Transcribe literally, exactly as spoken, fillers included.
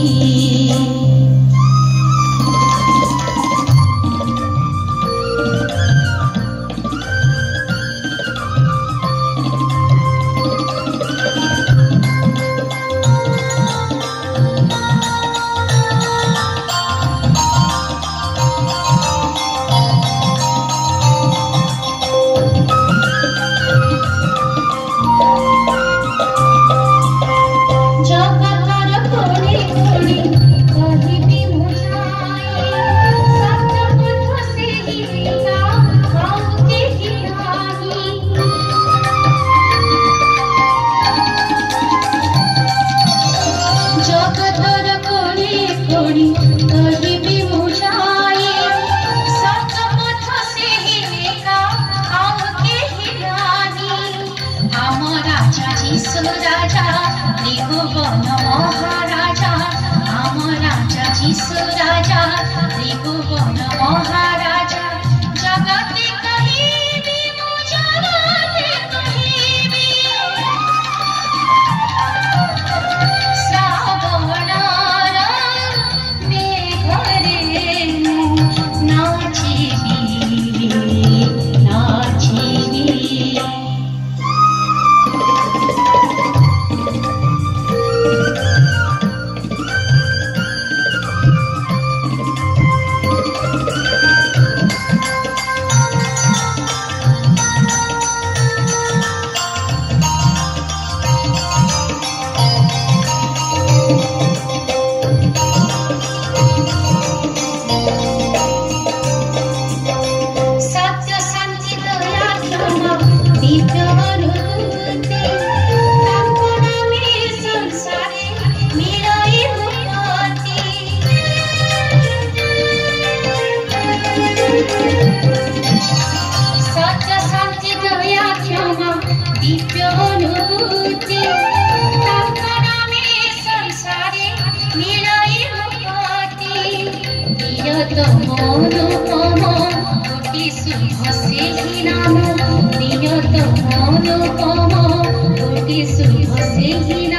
राजा त्रिभुवन महाराजा आम राजा जीशु राजा त्रिभुवन महाराजा जगते कहिबी मु जगते कहिबी श्रावणार मेघरे नाचिबी नाचिबी सत्य शांति दया क्षमा दिव्य अनुभूति तांका नामे संसारे मिलाई मुक्ति नियतम अनुपम कोटि शुभ से ही नाम नियतम अनुपम कोटि शुभ से ही